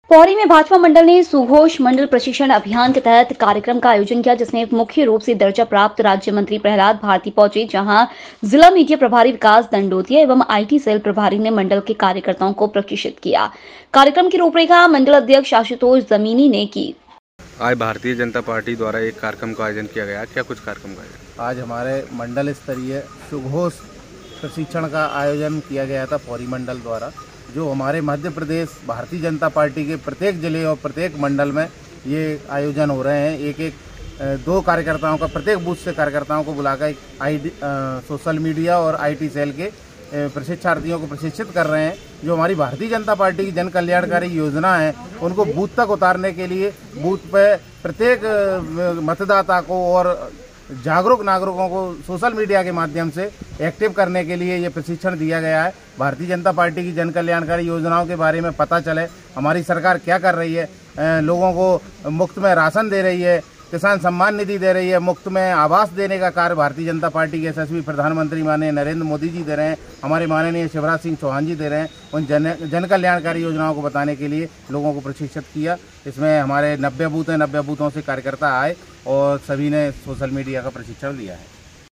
पौड़ी में भाजपा मंडल ने सुघोष मंडल प्रशिक्षण अभियान के तहत कार्यक्रम का आयोजन किया, जिसमें मुख्य रूप से दर्जा प्राप्त राज्य मंत्री प्रहलाद भारती पहुंचे, जहां जिला मीडिया प्रभारी विकास दंडोतिया एवं आईटी सेल प्रभारी ने मंडल के कार्यकर्ताओं को प्रशिक्षित किया। कार्यक्रम की रूपरेखा मंडल अध्यक्ष आशुतोष जमीनी ने की। आज भारतीय जनता पार्टी द्वारा एक कार्यक्रम का आयोजन किया गया। क्या कुछ कार्यक्रम का आयोजन? आज हमारे मंडल स्तरीय सुघोष प्रशिक्षण का आयोजन किया गया था पौड़ी मंडल द्वारा, जो हमारे मध्य प्रदेश भारतीय जनता पार्टी के प्रत्येक जिले और प्रत्येक मंडल में ये आयोजन हो रहे हैं। एक दो कार्यकर्ताओं का प्रत्येक बूथ से कार्यकर्ताओं को बुलाकर सोशल मीडिया और आईटी सेल के प्रशिक्षार्थियों को प्रशिक्षित कर रहे हैं। जो हमारी भारतीय जनता पार्टी की जन कल्याणकारी योजना है, उनको बूथ तक उतारने के लिए बूथ पे प्रत्येक मतदाता को और जागरूक नागरिकों को सोशल मीडिया के माध्यम से एक्टिव करने के लिए ये प्रशिक्षण दिया गया है। भारतीय जनता पार्टी की जन कल्याणकारी योजनाओं के बारे में पता चले, हमारी सरकार क्या कर रही है, लोगों को मुफ्त में राशन दे रही है, किसान सम्मान निधि दे रही है, मुफ्त में आवास देने का कार्य भारतीय जनता पार्टी के यशस्वी प्रधानमंत्री माननीय नरेंद्र मोदी जी दे रहे हैं, हमारे माननीय शिवराज सिंह चौहान जी दे रहे हैं। उन जन कल्याणकारी योजनाओं को बताने के लिए लोगों को प्रशिक्षित किया। इसमें हमारे 90 बूथ हैं, 90 बूथों से कार्यकर्ता आए और सभी ने सोशल मीडिया का प्रशिक्षण लिया है।